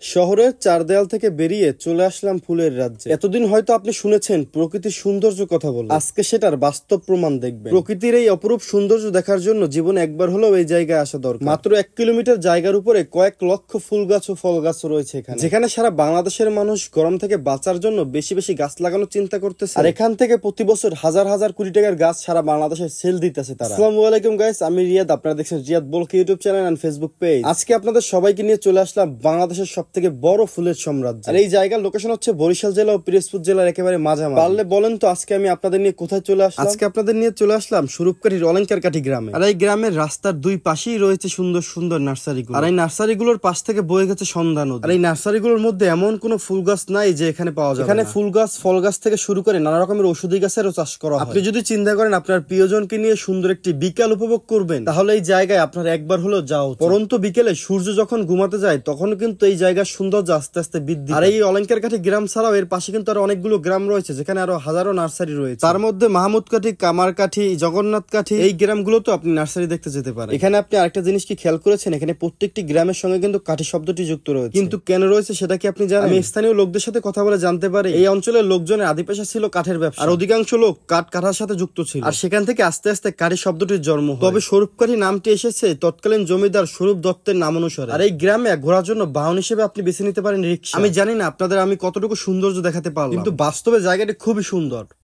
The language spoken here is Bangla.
শহরের চার দেয়াল থেকে বেরিয়ে চলে আসলাম ফুলের রাজ্যে। এতদিন হয়তো আপনি শুনেছেন প্রকৃতির সৌন্দর্য কথা বলে, আজকে সেটার বাস্তব প্রমাণ দেখবেন। প্রকৃতির এই অপরূপ সৌন্দর্য দেখার জন্য জীবনে একবার হলেও এই জায়গায় আসা দরকার। মাত্র 1 কিলোমিটার জায়গার উপরে কয়েক লক্ষ ফুল গাছ ও ফল গাছ রয়েছে এখানে, যেখানে সারা বাংলাদেশের মানুষ গরম থেকে বাঁচার জন্য বেশি বেশি গাছ লাগানোর চিন্তা করতেছে। আর এখান থেকে প্রতি বছর হাজার হাজার কোটি টাকার গাছ সারা বাংলাদেশে সেল দিতেছে তারা। আসসালামু আলাইকুম গাইস, আমি রিয়াদ, আপনারা দেখছেন Riyad blog YouTube channel and Facebook page. আজকে আপনাদের সবাইকে নিয়ে চলে আসলাম বাংলাদেশের সবথেকে বড় ফুলের সাম্রাজ্য। আর এই জায়গার লোকেশন হচ্ছে বরিশাল জেলা ও পিরোজপুর জেলার একেবারে মাঝামাঝি। পারলে বলেন তো আজকে আমি আপনাদের নিয়ে কোথায় চলে আসলাম? আজকে আপনাদের নিয়ে চলে আসলাম স্বরূপকাঠির অলঙ্কারকাঠি গ্রামে। আর এই গ্রামের রাস্তার দুই পাশেই রয়েছে সুন্দর সুন্দর নার্সারিগুলো। আর এই নার্সারিগুলোর পাশ থেকে বয়ে গেছে সন্ধ্যা নদী। আর এই নার্সারিগুলোর মধ্যে এমন কোনো ফুল গাছ নাই যে এখানে পাওয়া যায়। এখানে ফুল গাছ, ফল গাছ থেকে শুরু করে নানা রকমের ঔষধি গাছেরও চাষ করা হয়। আপনি যদি চিন্তা করেন আপনার প্রিয়জনকে নিয়ে সুন্দর একটি বিকাল উপভোগ করবেন, তাহলে এই জায়গায় আপনার একবার হলেও যাওয়া উচিত। পরন্তু বিকেলে সূর্য যখন ঘুমাতে যায় তখন কিন্তু এই জায়গার সৌন্দর্য আস্তে আস্তে বৃদ্ধি। আর এই অলঙ্কারকাঠি গ্রাম ছাড়াও এর পাশে কিন্তু আরো অনেকগুলো গ্রাম রয়েছে যেখানে আরো হাজারো নার্সারি রয়েছে। তার মধ্যে মাহমুদকাঠি, কামারকাঠি, জগন্নাথকাঠি এই গ্রামগুলোতে আপনি নার্সারি দেখতে যেতে পারেন। এখানে আপনি আরেকটা জিনিস কি খেয়াল করেছেন, এখানে প্রত্যেকটি গ্রামের সঙ্গে কিন্তু কাঠি শব্দটি যুক্ত রয়েছে। কিন্তু কেন রয়েছে সেটা কি আপনি জানেন? আমি স্থানীয় লোকদের সাথে কথা বলে জানতে পারি এই অঞ্চলের লোকজনের আদি পেশা ছিল কাঠের ব্যবসা। আর অধিকাংশ লোক কাঠ কাটার সাথে যুক্ত ছিল। আর সেখান থেকে আস্তে আস্তে কাঠি শব্দটির জন্ম হয়। তবে স্বরূপকাঠি নামটি এসেছে তৎকালীন জমিদার স্বরূপ দত্তের নাম অনুসারে। আর এই গ্রামে ঘোরার জন্য বাহন হিসেবে আপনি বেছে নিতে পারেন রিক্সা। আমি জানি না আপনাদের আমি কতটুকু সৌন্দর্য দেখাতে পারলাম, কিন্তু বাস্তবে জায়গাটি খুবই সুন্দর।